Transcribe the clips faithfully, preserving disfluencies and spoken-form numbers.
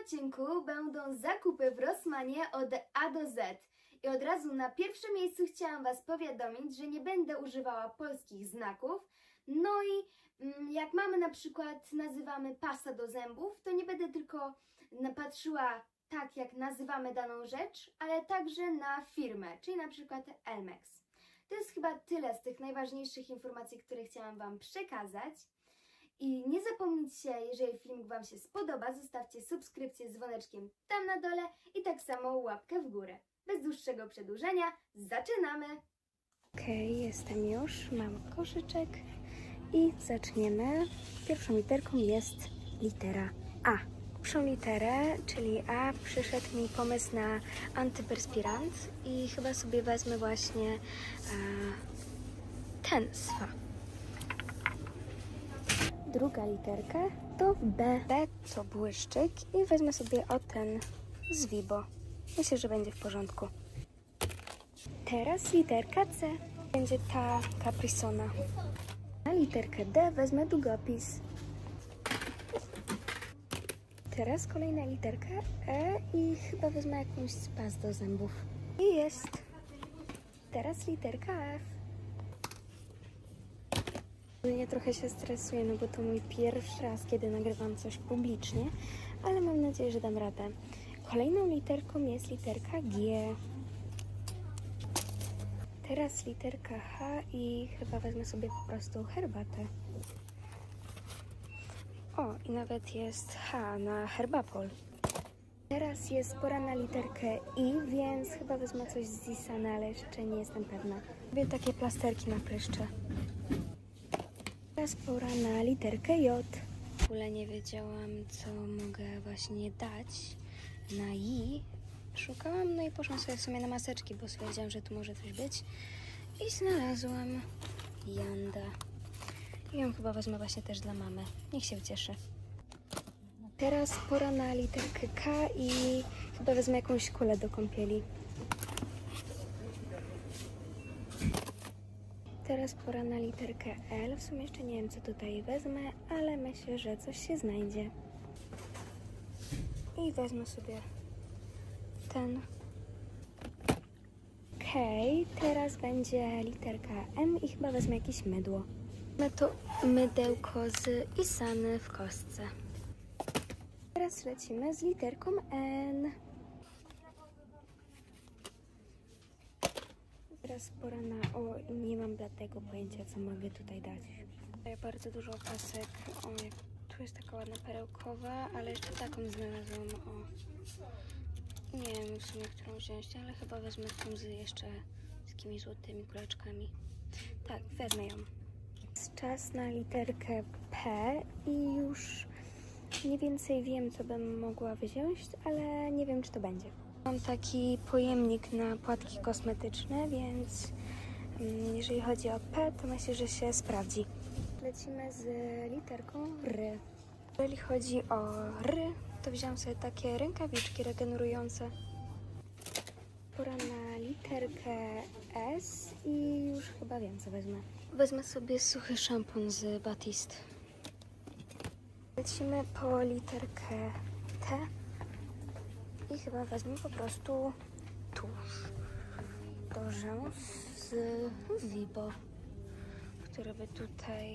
odcinku będą zakupy w Rossmanie od A do Z. I od razu na pierwszym miejscu chciałam Was powiadomić, że nie będę używała polskich znaków. No i jak mamy na przykład, nazywamy pasta do zębów, to nie będę tylko patrzyła tak, jak nazywamy daną rzecz, ale także na firmę, czyli na przykład Elmex. To jest chyba tyle z tych najważniejszych informacji, które chciałam Wam przekazać. I nie zapomnijcie, jeżeli filmik Wam się spodoba, zostawcie subskrypcję z dzwoneczkiem tam na dole i tak samo łapkę w górę. Bez dłuższego przedłużenia, zaczynamy! Okej, okay, jestem już, mam koszyczek i zaczniemy. Pierwszą literką jest litera A. Pierwszą literę, czyli A, przyszedł mi pomysł na antyperspirant i chyba sobie wezmę właśnie e, ten swa. Druga literka to B. B to błyszczyk i wezmę sobie o ten z Vibo. Myślę, że będzie w porządku. Teraz literka C. Będzie ta Caprisona. Na literkę D wezmę długopis. Teraz kolejna literka E i chyba wezmę jakąś z pas do zębów. I jest. Teraz literka F. Ja trochę się stresuję, no bo to mój pierwszy raz, kiedy nagrywam coś publicznie, ale mam nadzieję, że dam radę. Kolejną literką jest literka G. Teraz literka H i chyba wezmę sobie po prostu herbatę. O, i nawet jest H na herbapol. Teraz jest pora na literkę I, więc chyba wezmę coś z Zisana, ale jeszcze nie jestem pewna. Lubię takie plasterki na pryszcze. Teraz pora na literkę J. W ogóle nie wiedziałam, co mogę właśnie dać na I. Szukałam, no i poszłam sobie w sumie na maseczki, bo stwierdziłam, że tu może coś być. I znalazłam Janda. I ją chyba wezmę właśnie też dla mamy. Niech się ucieszy. Teraz pora na literkę K i chyba wezmę jakąś kulę do kąpieli. Teraz pora na literkę L. W sumie jeszcze nie wiem, co tutaj wezmę, ale myślę, że coś się znajdzie. I wezmę sobie ten. Okej, okay, teraz będzie literka M i chyba wezmę jakieś mydło. Mamy to mydełko z Isany w kostce. Teraz lecimy z literką N. Teraz pora na... O, nie mam bladego pojęcia, co mogę tutaj dać. Tutaj bardzo dużo opasek. O, jak tu jest taka ładna perełkowa, ale jeszcze taką znalazłam. O, nie wiem w sumie, którą wziąć, ale chyba wezmę tą z jeszcze z takimi złotymi kuleczkami. Tak, wezmę ją. Jest czas na literkę P i już mniej więcej wiem, co bym mogła wziąć, ale nie wiem, czy to będzie. Mam taki pojemnik na płatki kosmetyczne, więc jeżeli chodzi o P, to myślę, że się sprawdzi. Lecimy z literką R. Jeżeli chodzi o R, to wziąłam sobie takie rękawiczki regenerujące. Pora na literkę S i już chyba wiem, co wezmę. Wezmę sobie suchy szampon z Batiste. Lecimy po literkę T i chyba wezmę po prostu tusz do rzęs z Vibo, który by tutaj...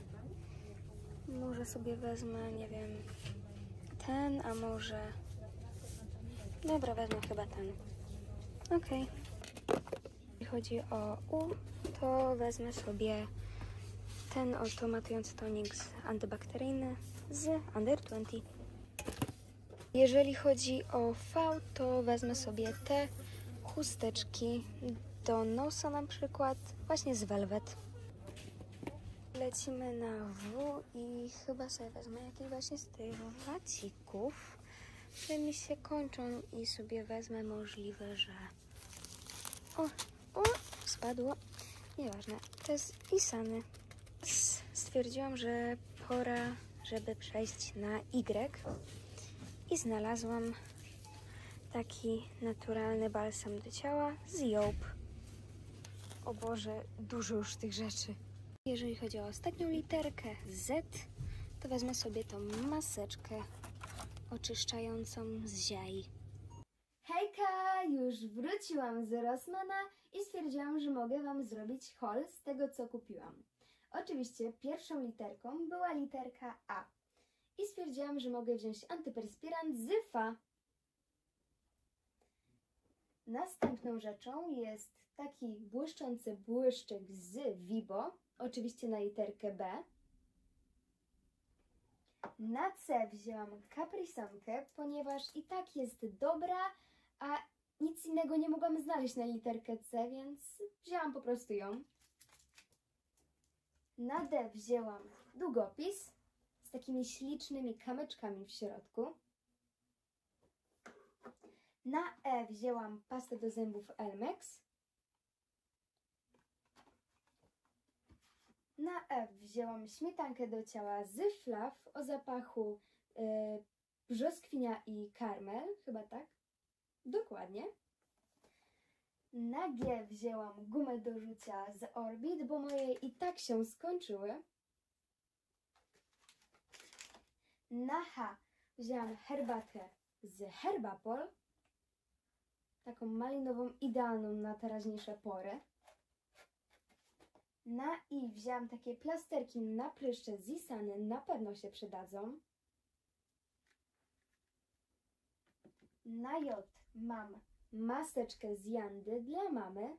Może sobie wezmę, nie wiem, ten, a może... Dobra, wezmę chyba ten. Okej. Okay. Jeśli chodzi o U, to wezmę sobie ten oto matujący tonik antybakteryjny z Under dwadzieścia. Jeżeli chodzi o V, to wezmę sobie te chusteczki do nosa na przykład, właśnie z Velvet. Lecimy na W i chyba sobie wezmę jakiś właśnie z tych wacików, które mi się kończą i sobie wezmę możliwe, że... O, o, spadło. Nieważne, to jest Isany. Stwierdziłam, że pora, żeby przejść na Y i znalazłam taki naturalny balsam do ciała z Job. O Boże, dużo już tych rzeczy. Jeżeli chodzi o ostatnią literkę Z, to wezmę sobie tą maseczkę oczyszczającą z ziai. Hejka! Już wróciłam z Rossmana i stwierdziłam, że mogę Wam zrobić haul z tego, co kupiłam. Oczywiście pierwszą literką była literka A. I stwierdziłam, że mogę wziąć antyperspirant z F A. Następną rzeczą jest taki błyszczący błyszczyk z Vibo, oczywiście na literkę B. Na C wzięłam kaprisonkę, ponieważ i tak jest dobra, a nic innego nie mogłam znaleźć na literkę C, więc wzięłam po prostu ją. Na D wzięłam długopis z takimi ślicznymi kamyczkami w środku. Na E wzięłam pastę do zębów Elmex. Na F wzięłam śmietankę do ciała z Fluff o zapachu yy, brzoskwinia i karmel, chyba tak? Dokładnie. Na G wzięłam gumę do rzucia z Orbit, bo moje i tak się skończyły. Na H wzięłam herbatę z Herbapol, taką malinową, idealną na teraźniejsze pory. Na I wzięłam takie plasterki na pryszcze z Isany, na pewno się przydadzą. Na J mam maseczkę z Jandy dla mamy.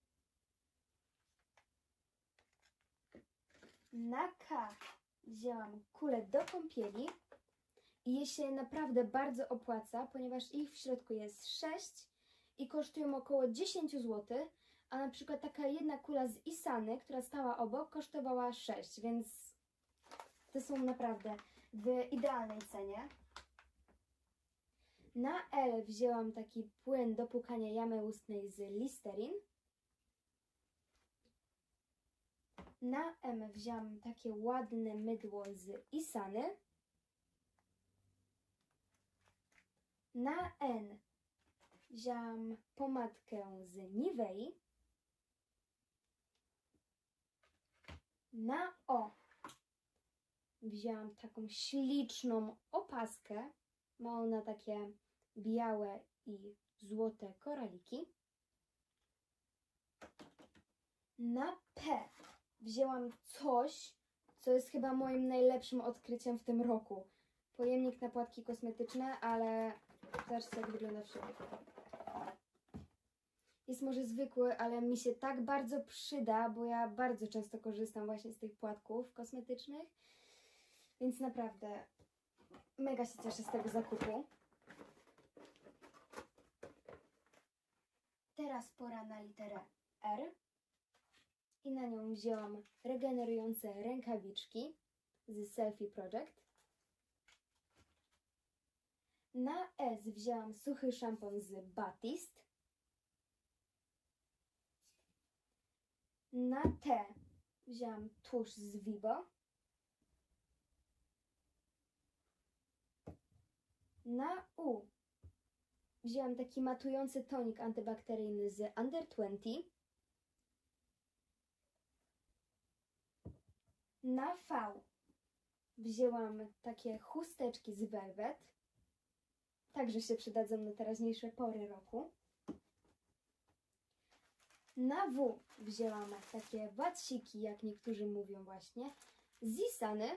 Na K wzięłam kulę do kąpieli i je się naprawdę bardzo opłaca, ponieważ ich w środku jest sześć i kosztują około dziesięć złotych, a na przykład taka jedna kula z Isany, która stała obok, kosztowała sześć, więc to są naprawdę w idealnej cenie. Na L wzięłam taki płyn do płukania jamy ustnej z Listerine. Na M wzięłam takie ładne mydło z Isany. Na N wzięłam pomadkę z Nivei. Na O wzięłam taką śliczną opaskę. Ma ona takie białe i złote koraliki. Na P wzięłam coś, co jest chyba moim najlepszym odkryciem w tym roku. Pojemnik na płatki kosmetyczne, ale zobaczcie, jak wygląda w środku. Jest może zwykły, ale mi się tak bardzo przyda, bo ja bardzo często korzystam właśnie z tych płatków kosmetycznych. Więc naprawdę mega się cieszę z tego zakupu. Teraz pora na literę R. I na nią wzięłam regenerujące rękawiczki z Selfie Project. Na S wzięłam suchy szampon z Batiste. Na T wzięłam tusz z Vibo. Na U wzięłam taki matujący tonik antybakteryjny z Under dwadzieścia. Na V wzięłam takie chusteczki z Velvet. Także się przydadzą na teraźniejsze pory roku. Na W wzięłam takie watsiki, jak niektórzy mówią właśnie, z Isany.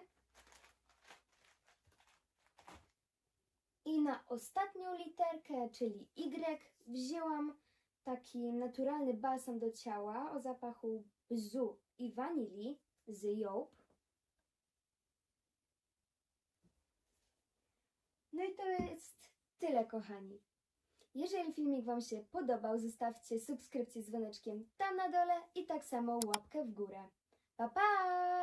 I na ostatnią literkę, czyli Y, wzięłam taki naturalny balsam do ciała o zapachu bzu i wanilii z Joop. No i to jest tyle, kochani. Jeżeli filmik Wam się podobał, zostawcie subskrypcję z dzwoneczkiem tam na dole i tak samo łapkę w górę. Pa, pa!